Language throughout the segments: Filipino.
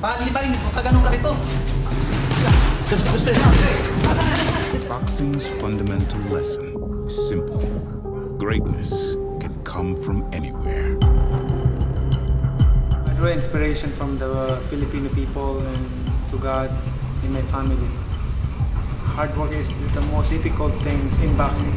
Paliparin, kaganong ka rito. Boxing's fundamental lesson is simple. Greatness can come from anywhere. I draw inspiration from the Filipino people and to God and my family. Hard work is the most difficult things in boxing.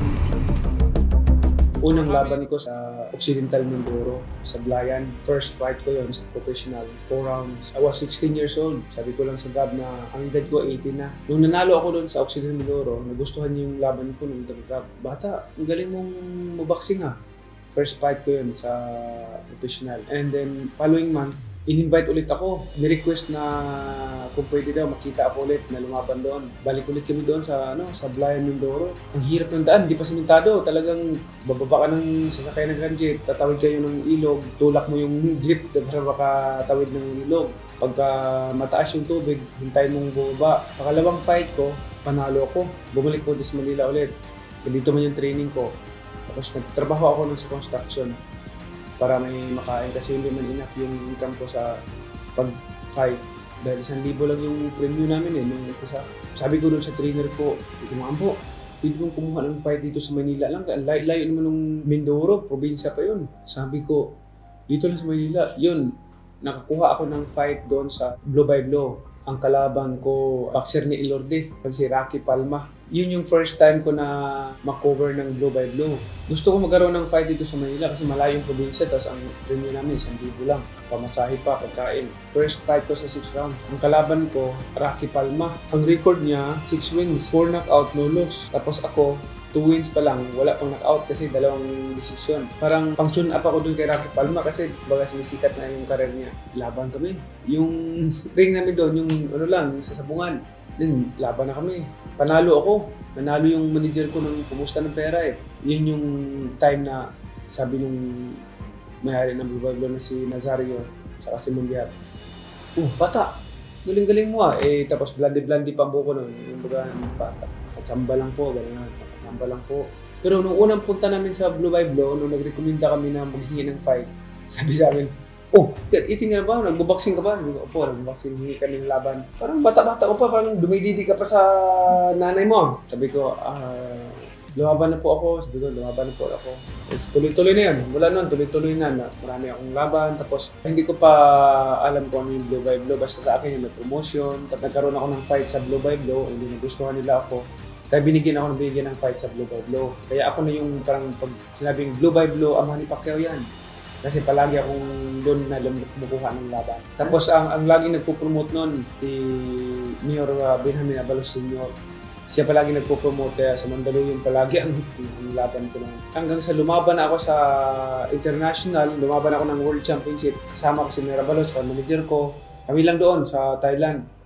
Unang laban ko sa Occidental Mindoro, sa Blayan. First fight ko yon sa professional, 4 rounds. I was 16 years old. Sabi ko lang sa Gab na ang edad ko 18 na. Nung nanalo ako doon sa Occidental Mindoro, nagustuhan niya yung laban ko nung Gab. Bata, ang galing mong maboxing ha. First fight ko yun sa professional. And then following month, in-invite ulit ako. Ni-request na kung pwede daw makita ako ulit na lumaban doon. Balik ulit kami doon sa sa Blayan, Mindoro. Ang hirap ng daan, di pa simentado. Talagang bababa ka ng sasakay ng jeep, tatawid kayo ng ilog, tulak mo yung jeep para makatawid ng ilog. Pagka mataas yung tubig, hintay mong bumaba. Pakalawang fight ko, panalo ako. Bumalik ko sa Manila ulit. Dito man yung training ko. Tapos nagtrabaho ako nun sa construction para may makain kasi hindi man enough yung income ko sa pag-fight. Dahil 1,000 lang yung premium namin nung isa. Sabi ko dun sa trainer ko, "Ma'ampo, pwede kong kumuha ng fight dito sa Manila lang. Layo naman ng Mindoro, probinsya pa yun." Sabi ko, "Dito lang sa Manila." Yun, nakakuha ako ng fight doon sa Blow by Blow. Ang kalaban ko, boxer ni Ilorde, si Rocky Palma. Yun yung first time ko na makover ng Blow by Blow. Gusto ko magkaroon ng fight dito sa Manila kasi malayong probinsya, tapos ang premium namin 1,000 lang. Pamasahe pa, pagkain. First fight ko sa 6 rounds. Ang kalaban ko, Rocky Palma. Ang record niya, 6 wins, 4 knockout, no loss. Tapos ako, 2 wins pa lang, wala pang knockout kasi 2 desisyon. Parang pang-tune up ako dun kay Rocky Palma kasi baga sumisikat na yung career niya. Laban kami. Yung ring namin doon, yung yung sasabungan. Then, laban na kami. Panalo ako. Nanalo yung manager ko ng kumusta ng pera eh. Yun yung time na sabi nung may-ari ng Blue Blood na si Nazario saka si Mundial. Bata! Galing-galing mo ah. Tapos blandi-blandi pa buko nun. Yung baga bata. Katsamba lang po, gano'n. Katsamba lang po. Pero nung unang punta namin sa Blow by Blow, nung nag-recommenda kami na maghingi ng fight, sabi sa amin, eating ka na ba? Nagbo-boxing ka ba? Opo, nagbo-boxing, hingi kami ng laban. Parang bata-bata ko pa, parang dumididi ka pa sa nanay mo. Sabi ko, lumaban na po ako. Sabi ko, lumaban na po ako. Tuloy-tuloy na yan. Wala nun, tuloy-tuloy na. Marami akong laban. Tapos, hindi ko pa alam kung ano yung Blow by Blow. Basta sa akin yung may promotion. Tapos nagkaroon ako ng fight sa Blow by Blow. Hindi nagustuhan nila ako. Kaya binigyan ng fight sa Blow by Blow. Kaya ako na yung parang pag sinabing Blow by Blow, Manny Pacquiao yan. Kasi palagi akong doon na lumukuha ng laban. Tapos ang laging nagpo-promote noon, si Mayor Benjamin Abalos Sr. Siya palagi nagpo-promote kaya sa Mandaluyong palagi ang laban ko noon. Hanggang sa lumaban ako sa international, lumaban ako ng World Championship. Kasama ko si Mayor Abalos, manager ko. Kami lang doon sa Thailand.